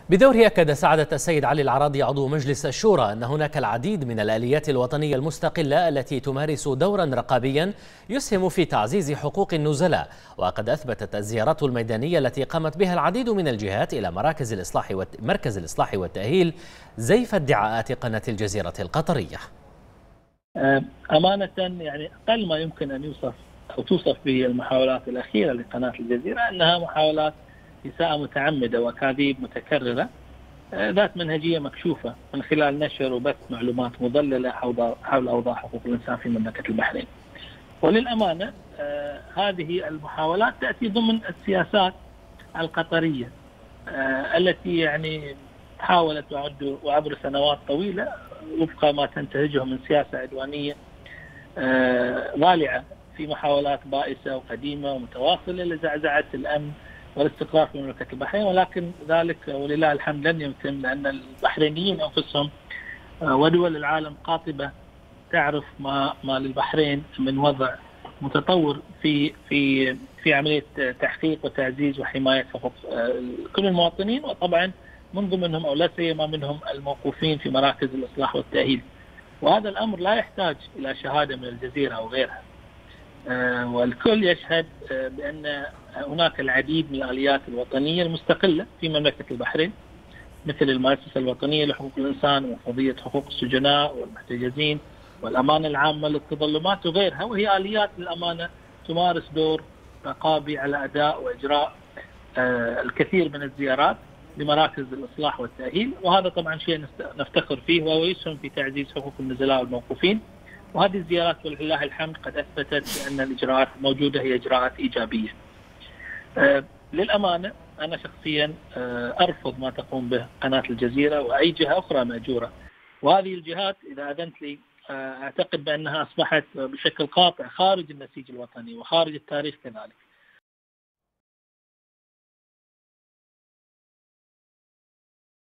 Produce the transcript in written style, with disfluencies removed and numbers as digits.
بدوره أكد سعادة السيد علي العراضي عضو مجلس الشورى أن هناك العديد من الآليات الوطنية المستقلة التي تمارس دورا رقابيا يسهم في تعزيز حقوق النزلاء. وقد أثبتت الزيارات الميدانية التي قامت بها العديد من الجهات إلى مركز الإصلاح والتأهيل زيف ادعاءات قناة الجزيرة القطرية. أمانة يعني أقل ما يمكن أن يوصف أو توصف به المحاولات الأخيرة لقناة الجزيرة أنها محاولات إساءة متعمدة وأكاذيب متكررة ذات منهجية مكشوفة من خلال نشر وبث معلومات مضللة حول أوضاع حقوق الإنسان في مملكة البحرين. وللأمانة هذه المحاولات تأتي ضمن السياسات القطرية التي يعني حاولت وعبر سنوات طويلة وفق ما تنتهجه من سياسة عدوانية ضالعة في محاولات بائسة وقديمة ومتواصلة لزعزعة الأمن والاستقرار في مملكة البحرين، ولكن ذلك ولله الحمد لن يتم لأن البحرينيين أنفسهم ودول العالم قاطبة تعرف ما للبحرين من وضع متطور في عملية تحقيق وتعزيز وحماية حقوق كل المواطنين، وطبعا من ضمنهم أو لا سيما منهم الموقوفين في مراكز الإصلاح والتأهيل. وهذا الأمر لا يحتاج إلى شهادة من الجزيرة أو غيرها، والكل يشهد بأن هناك العديد من الآليات الوطنية المستقلة في مملكة البحرين مثل المؤسسة الوطنية لحقوق الإنسان وقضية حقوق السجناء والمحتجزين والأمانة العامة للتظلمات وغيرها، وهي آليات للأمانة تمارس دور رقابي على أداء وإجراء الكثير من الزيارات لمراكز الإصلاح والتأهيل. وهذا طبعا شيء نفتخر فيه وهو يسهم في تعزيز حقوق النزلاء والموقوفين. وهذه الزيارات ولله الحمد قد أثبتت بأن الإجراءات الموجودة هي إجراءات إيجابية. للأمانة أنا شخصيا أرفض ما تقوم به قناة الجزيرة وأي جهة أخرى مأجورة، وهذه الجهات إذا أذنت لي أعتقد بأنها أصبحت بشكل قاطع خارج النسيج الوطني وخارج التاريخ كذلك.